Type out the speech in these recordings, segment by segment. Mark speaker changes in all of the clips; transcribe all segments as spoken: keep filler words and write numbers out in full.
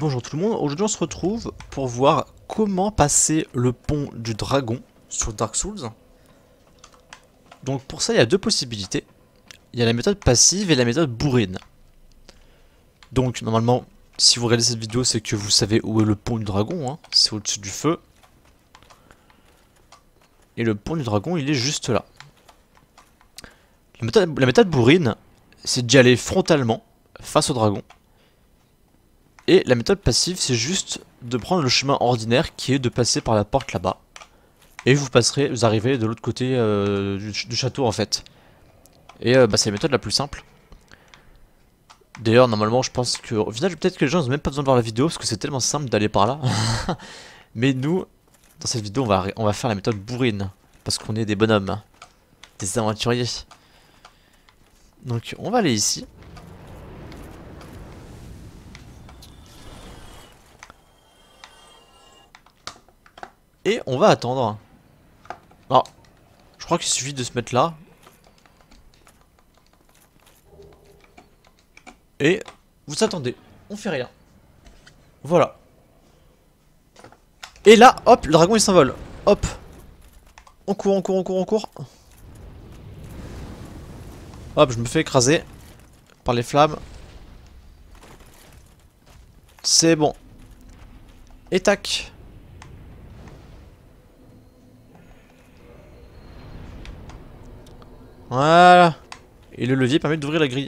Speaker 1: Bonjour tout le monde, aujourd'hui on se retrouve pour voir comment passer le pont du dragon sur Dark Souls. Donc pour ça il y a deux possibilités. Il y a la méthode passive et la méthode bourrine. Donc normalement si vous regardez cette vidéo c'est que vous savez où est le pont du dragon, hein. C'est au-dessus du feu. Et le pont du dragon il est juste là. La méthode, la méthode bourrine c'est d'y aller frontalement face au dragon. Et la méthode passive, c'est juste de prendre le chemin ordinaire qui est de passer par la porte là-bas. Et vous passerez, vous arrivez de l'autre côté euh, du, du château en fait. Et euh, bah, c'est la méthode la plus simple. D'ailleurs, normalement, je pense que au final, peut-être que les gens n'ont même pas besoin de voir la vidéo parce que c'est tellement simple d'aller par là. Mais nous, dans cette vidéo, on va, on va faire la méthode bourrine. Parce qu'on est des bonhommes, des aventuriers. Donc, on va aller ici. Et on va attendre. Alors, je crois qu'il suffit de se mettre là. Et vous attendez. On fait rien. Voilà. Et là, hop, le dragon il s'envole. Hop. On court, on court, on court, on court. Hop, je me fais écraser par les flammes. C'est bon. Et tac. Voilà. Et le levier permet d'ouvrir la grille.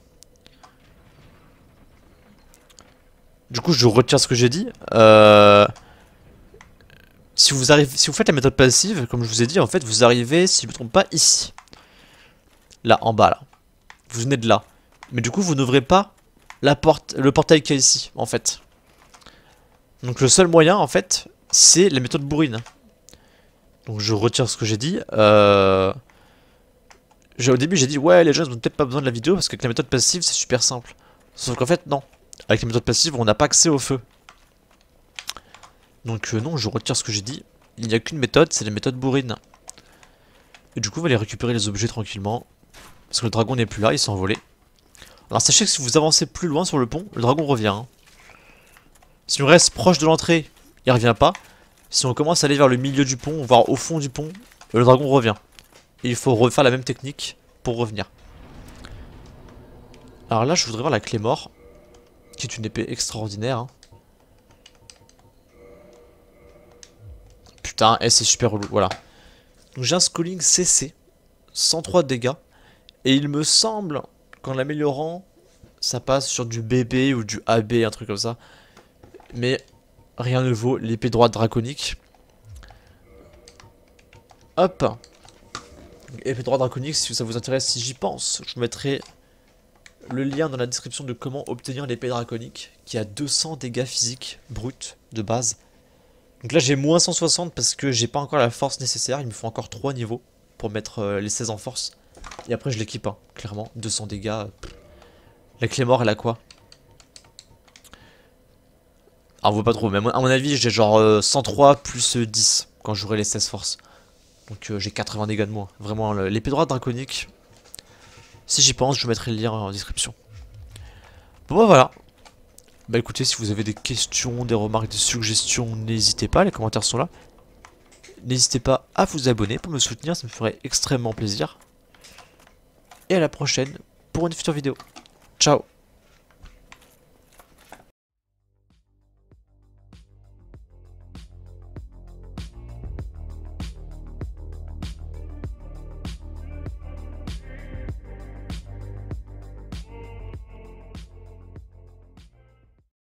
Speaker 1: Du coup, je retire ce que j'ai dit. Euh... Si vous arrivez, si vous faites la méthode passive, comme je vous ai dit, en fait, vous arrivez, si je ne me trompe pas, ici. Là, en bas, là. Vous venez de là. Mais du coup, vous n'ouvrez pas la porte, le portail qu'il y a ici, en fait. Donc le seul moyen, en fait, c'est la méthode bourrine. Donc je retire ce que j'ai dit. Euh... Au début j'ai dit ouais les gens n'ont peut-être pas besoin de la vidéo parce qu'avec la méthode passive c'est super simple. Sauf qu'en fait non. Avec la méthode passive on n'a pas accès au feu. Donc euh, non, je retire ce que j'ai dit. Il n'y a qu'une méthode, c'est la méthode bourrine. Et du coup on va aller récupérer les objets tranquillement. Parce que le dragon n'est plus là, il s'est envolé. Alors sachez que si vous avancez plus loin sur le pont, le dragon revient. Hein. Si on reste proche de l'entrée, il revient pas. Si on commence à aller vers le milieu du pont, voire au fond du pont, le dragon revient. Et il faut refaire la même technique pour revenir. Alors là, je voudrais voir la clé mort, qui est une épée extraordinaire. Hein. Putain, eh, c'est super relou, voilà. Donc j'ai un Sculling C C, cent trois dégâts. Et il me semble qu'en l'améliorant, ça passe sur du B B ou du A B, un truc comme ça. Mais rien ne vaut l'épée droite draconique. Hop. Épée droite draconique, si ça vous intéresse, si j'y pense, je vous mettrai le lien dans la description de comment obtenir l'épée draconique, qui a deux cents dégâts physiques bruts de base. Donc là j'ai moins cent soixante parce que j'ai pas encore la force nécessaire, il me faut encore trois niveaux pour mettre euh, les seize en force. Et après je l'équipe, hein, clairement, deux cents dégâts. Pff. La clé mort elle a quoi? Ah on voit pas trop, mais à mon avis j'ai genre euh, cent trois plus euh, dix quand j'aurai les seize forces. Donc euh, j'ai quatre-vingts dégâts de moins. Vraiment, l'épée droite draconique. Si j'y pense, je mettrai le lien en description. Bon bah voilà. Bah écoutez, si vous avez des questions, des remarques, des suggestions, n'hésitez pas, les commentaires sont là. N'hésitez pas à vous abonner pour me soutenir, ça me ferait extrêmement plaisir. Et à la prochaine pour une future vidéo. Ciao.